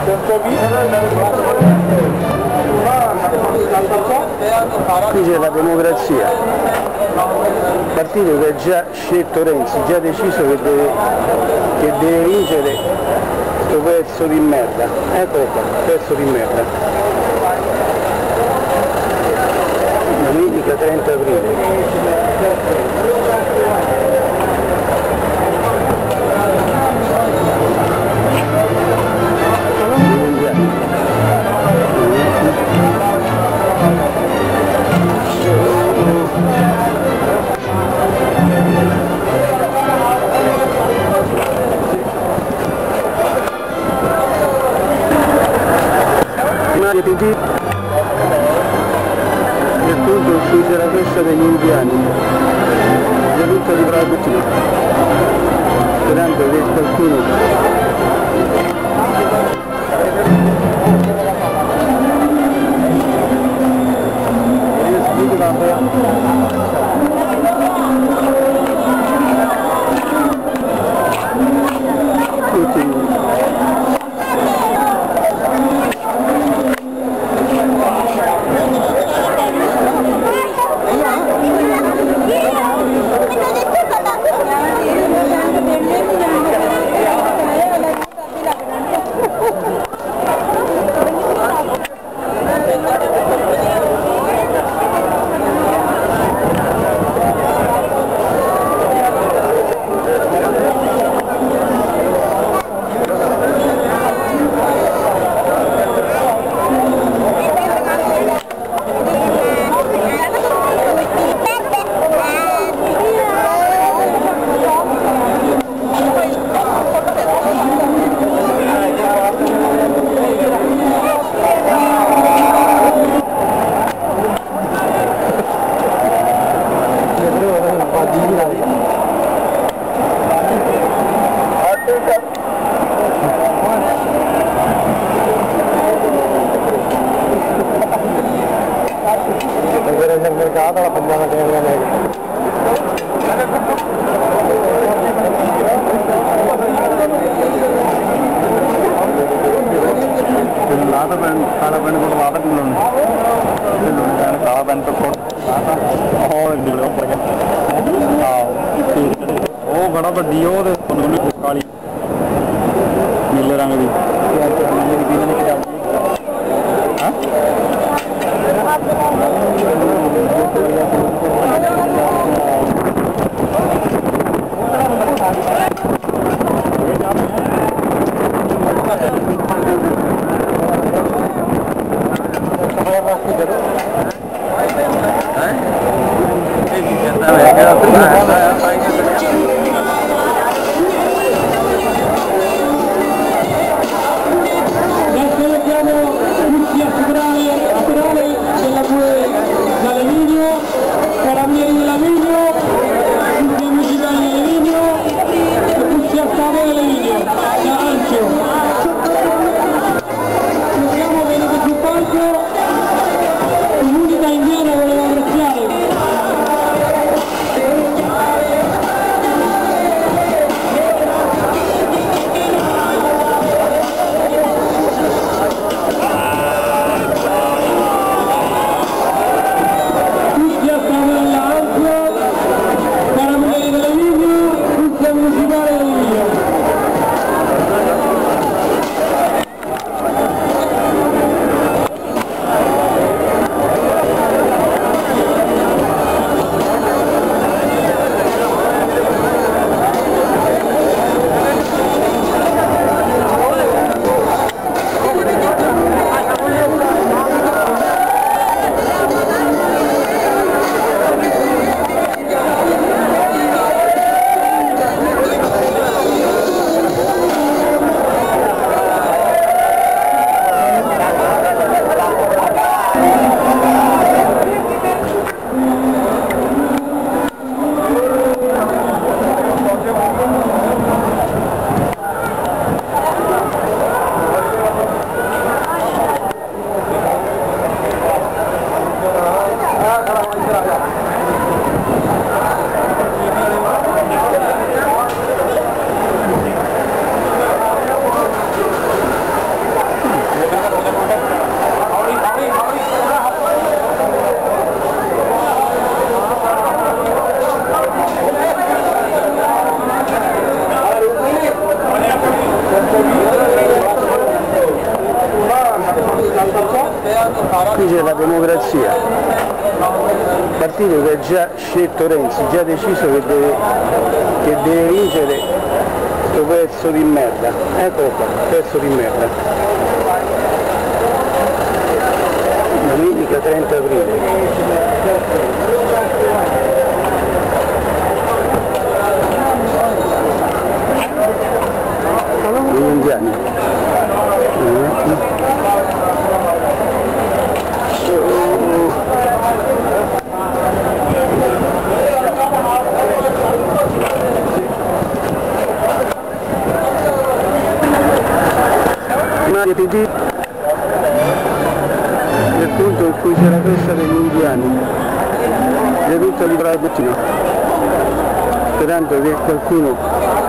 Qui c'è la democrazia, il partito che ha già scelto Renzi, già deciso che deve vincere questo pezzo di merda. Eccolo qua, pezzo di merda. Domenica 30 aprile. E appunto qui c'è la festa degli indiani, c'è tutta di produzione, sperando che qualcuno nel mercato la prendiamo che non è लाता पैन काला पैन को लाता काला पैन तो और निकलो वो बड़ा बड़ी काली नीले रंग की Assicurare della due dall'Emilio Qui c'è la democrazia, partito che ha già scelto Renzi, già deciso che deve vincere questo pezzo di merda. Eccolo qua, pezzo di merda. Domenica 30 aprile. Gli indiani. PD nel punto in cui c'è la festa degli indiani, c'è tutta libertà, sperando che qualcuno